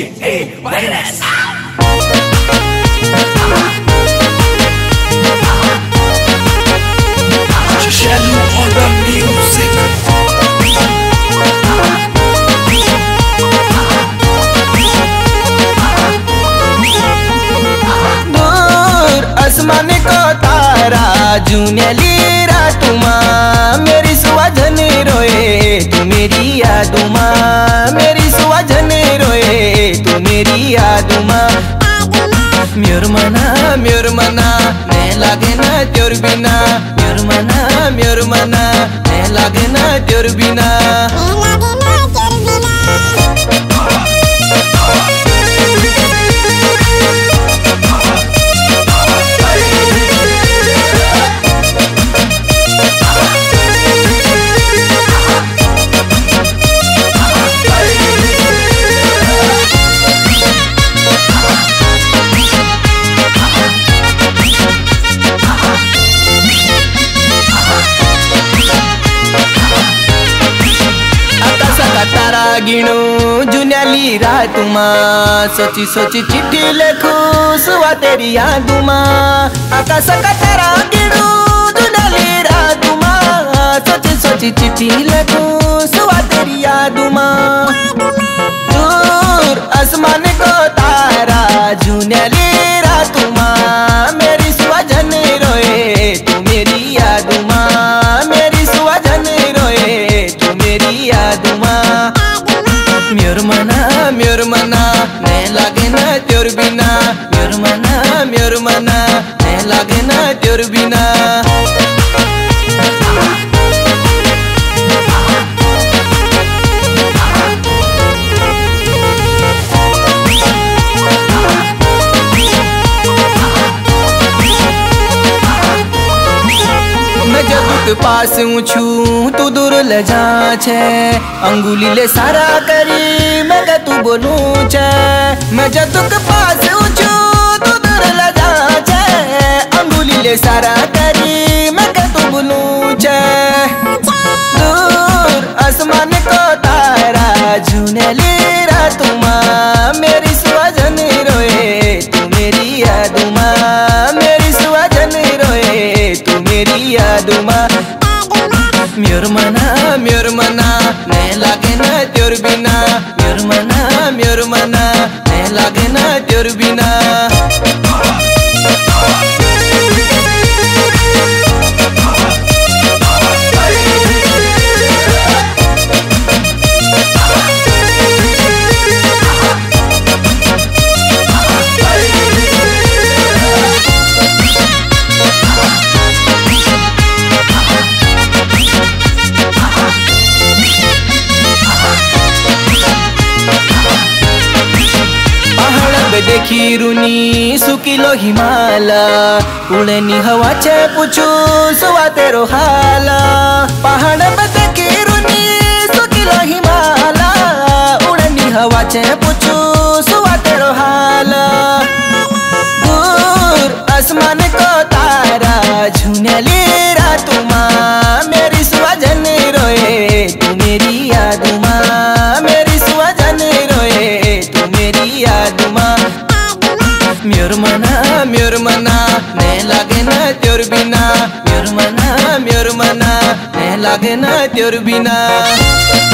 DJ Virus. Shalu on the music. दूर आसमान को तारा जुनेली रातुमा मेरी सुवाजन रोए तू मेरी यादुमा मेरी सुवाजन रोए तू मेरी यादुमा म्योर मना ने लागे ना त्योर बिना म्योर मना ने लागे ना त्योर बिना तारा गिणू जुन्याली रातुमा सोची सोची चिट्ठी लेखू सुवा तेरी यादुमा आकाश का तारा गिणू जुन्याली रातुमा सोची सोची चिट्ठी लेखू सुवा तेरी यादुमा दूर आसमान को तारा जुन्याली रातुमा मेरी सुवाजन रोए तू मेरी यादुमा मेरी सुवाजन रोए तू मेरी यादुमा म्योर मना ने लागे ना त्योर बिना म्योर मना ने लागे ना त्योर बिना मैं जब तू पास छू तू दूर ले जा छे अंगुली ले सारा करी मैं के तू बोलू छे मैं जब तू पास छू तू दूर ले जा छे अंगुली ले सारा करी मैं के तू बोलू छे दूर आसमान को तारा जुनेली रातुमा मेरी सुवाजन रोए तू मेरी यादुमा मेरी सुवाजन रोए तू मेरी यादुमा म्योर मना ने लागे ना त्योर बिना म्योर मना ने लागे ना त्योर बिना देखी रुनी सुकिलो हिमाला उड़नी हवा छे पूछू सुवा तेरो हाला पहाड़ पे देखी रुनी सुकिलो हिमाला उड़नी हवा छे पूछू सुवा तेरो हाला दूर आसमान को तारा झुनेली रातुमा मेरी सुवाजन रोए तू मेरी यादुमा मेरी सुवाजन रोए तू मेरी यादुमा म्योर मना ने लागे ना त्योर बिना म्योर मना ने लागे ना त्योर बिना।